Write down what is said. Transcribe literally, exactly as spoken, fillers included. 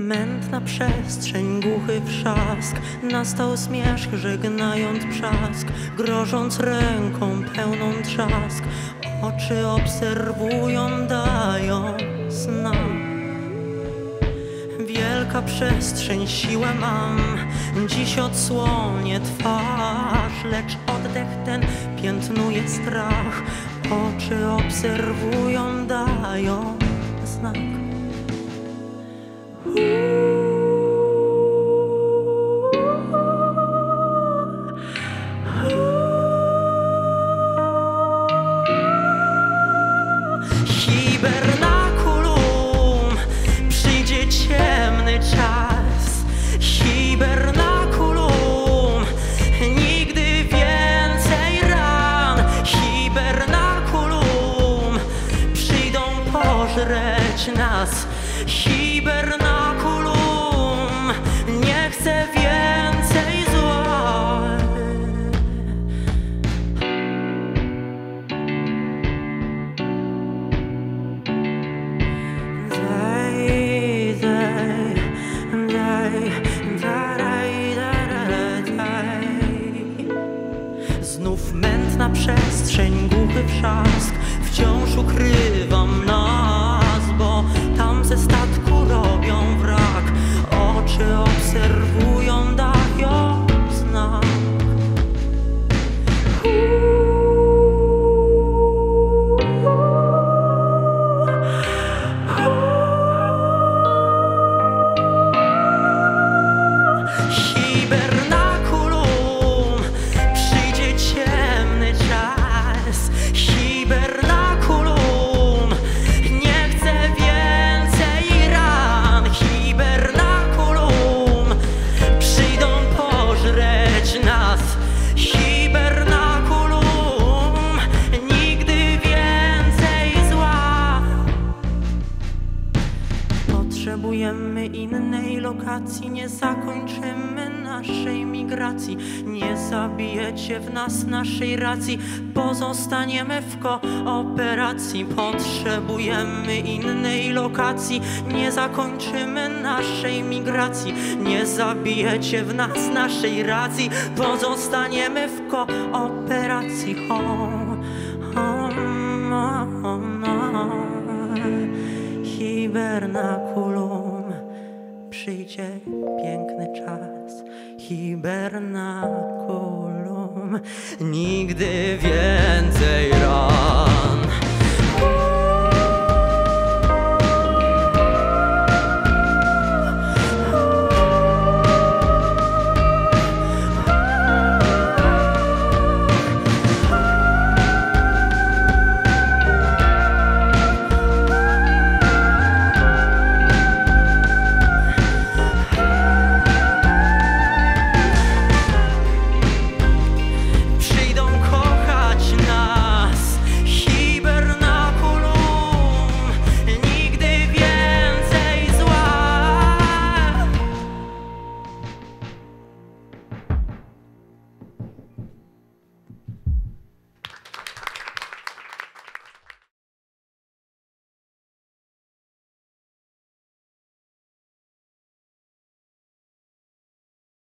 mętna przestrzeń, głuchy wrzask. Nastał zmierzch, żegnając brzask, grożąc ręką pełną trzask. Oczy obserwują, dają znak. Wielka przestrzeń, siłę mam, dziś odsłonię twarz, lecz oddech ten piętnuje strach. Oczy obserwują, dają znak. Hibernakulum, przyjdzie ciemny czas. Hibernakulum, nigdy więcej ran. Hibernakulum, przyjdą pożreć nas. Hibernakulum, nie chcę więcej zła. Daj, daj, daj, daj, daj, daj. Znów mętna przestrzeń, głuchy wrzask. Wciąż ukrywam nas, bo tam ze statku robią wrak. Oczy obserwują, dają znak. Hibernakulum, przyjdzie ciemny czas. Hibernakulum, nie chcę więcej ran. Hibernakulum, przyjdą pożreć nas. Hibernakulum, nigdy więcej zła. Potrzebujemy innej lokacji, nie zakończymy naszej migracji. Nie zabijecie w nas naszej racji, pozostaniemy w kooperacji. Potrzebujemy innej lokacji, nie zakończymy naszej migracji. Nie zabijecie w nas naszej racji, pozostaniemy w kooperacji. Ho, ho, no, no. Hibernakulum, przyjdzie piękny czas. Hibernakulum, nigdy więcej.